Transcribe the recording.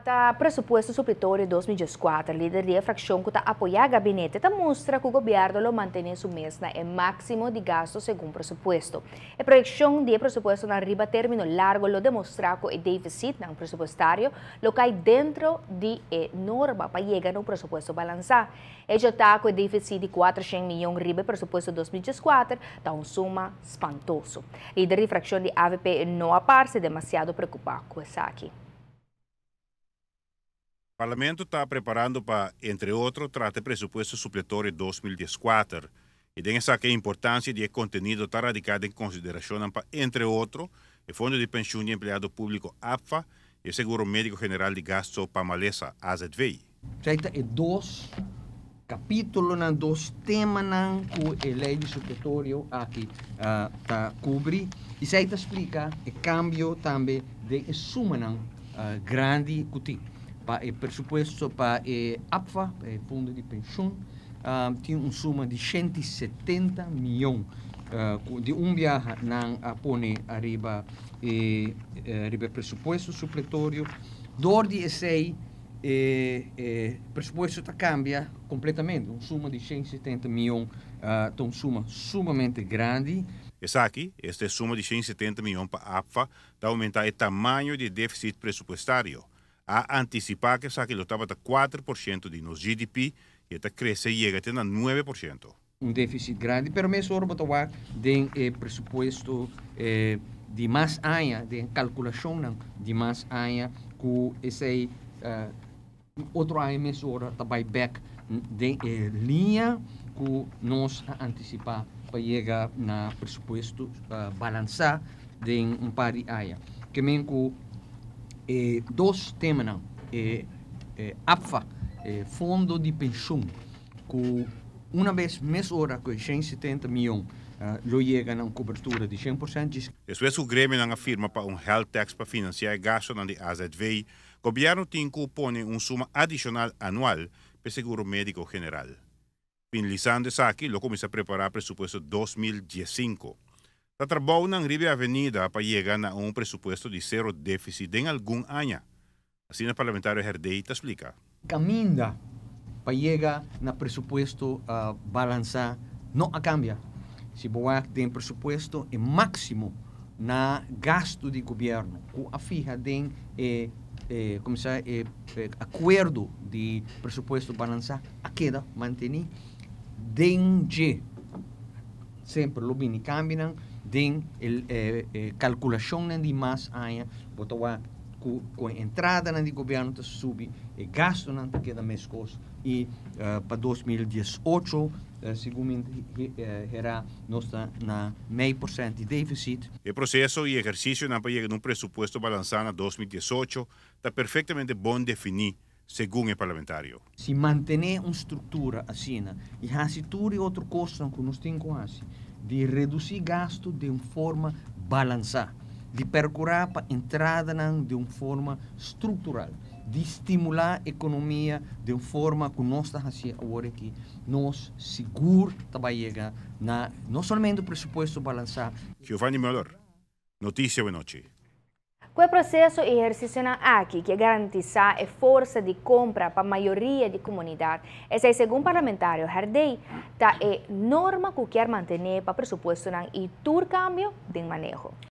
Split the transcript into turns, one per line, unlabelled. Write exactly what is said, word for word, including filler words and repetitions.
Tá presupuesto supletorio dois mil e quatro, líder da fração que está apoiar o gabinete, tá mostra que o governo lo mantém su mesma é máximo de gasto segundo presupuesto. A projeção de presupuesto na riba término largo lo demonstra que o déficit não presupuestário lo cai dentro de norma para chegar no presupuesto balançado. E já está com o déficit de quatrocentos milhões riba presupuesto dois mil e quatro, tá um suma espantoso. Líder da fração de A V P não aparece demasiado preocupado com isso aqui.
O Parlamento está preparando para, entre outros, tratar presupuesto supletório dois mil e quatro. E tem essa que a importância de conteúdo está radicada em consideração para, entre outros, o Fundo de Pensão de Empregado Público A P F A e o Seguro Médico General de Gasto para Malesa A Z V I.
Feita é dois capítulos, dois temas que a lei de supletório aqui está uh, cobre. E isso explica o cambio também de suma uh, grande que para o presupuesto para o A P F A, o Fundo de Pensão, uh, tinha uma suma de cento e setenta milhões. Uh, de um viaje não a pone arriba e arriba presupuesto supletório. Dor de esse eh, eh, presupuesto tá cambia completamente. Uma suma de cento e setenta milhões, uh, uma suma sumamente grande.
Essa aqui, esta suma de cento e setenta milhões para a A P F A, está aumentar o tamanho de déficit presupuestário. A antecipar que essa que estava a quatro por cento de nos G D P e está cresce e chega a nove por cento.
Um déficit grande, pero mesmo hora botar de eh, presupuesto eh, de mais años, de calculação de mais años, que esse uh, outro ano mesmo hora também back de eh, linha que nós antecipar para chegar na presupuesto uh, balançar de um par de anos. Que mesmo Eh, dois temas, eh, eh, A P F A, eh, Fundo de Pensão, que uma vez mês hora com cento e setenta milhões, uh, lo chega na cobertura de cem por cento.
Depois o Grêmio não afirma para um health tax para financiar o gasto na A Z V I, o governo tem que pôr uma suma adicional anual para o Seguro Médico General. Finalizando isso aqui, lo começa a preparar o presupuesto dois mil e cinco. Está trabalhando na Ribe Avenida para chegar a um presupuesto de zero déficit em algum ano. Assim, o parlamentário Herdei te explica.
Caminha para chegar no presupuesto uh, balançar não a cambia. Se você tem presupuesto é máximo na gasto de governo, com a fija tem eh, eh, como se eh, eh, acordo de presupuesto balançar a queda manter desde sempre lo bini cambiam den el eh, eh, calculação de mais anos botar com com entrada na de governo te subir e gasto não te queda mais coisa e uh, para dois mil e dezoito uh, segundo será nós na meio por cento de déficit.
O processo e exercício não para chegar num presupuesto balançado em dois mil e dezoito está perfeitamente bom definir segundo o parlamentário.
Se manter uma estrutura assim e assim tudo e outro custo que nós temos assim de reduzir gasto de uma forma balançada, de procurar para entrada de uma forma estrutural, de estimular a economia de uma forma que nós estamos fazendo agora que nós seguro vai chegar na não somente o presupuesto balançado.
Giovanni Müller, notícia boa noite.
O processo e exercício aqui que garantiza a força de compra para a maioria da comunidade. Esse, segundo o parlamentário Herdei, está a norma que quer manter para o presupuesto e tur cambio de manejo.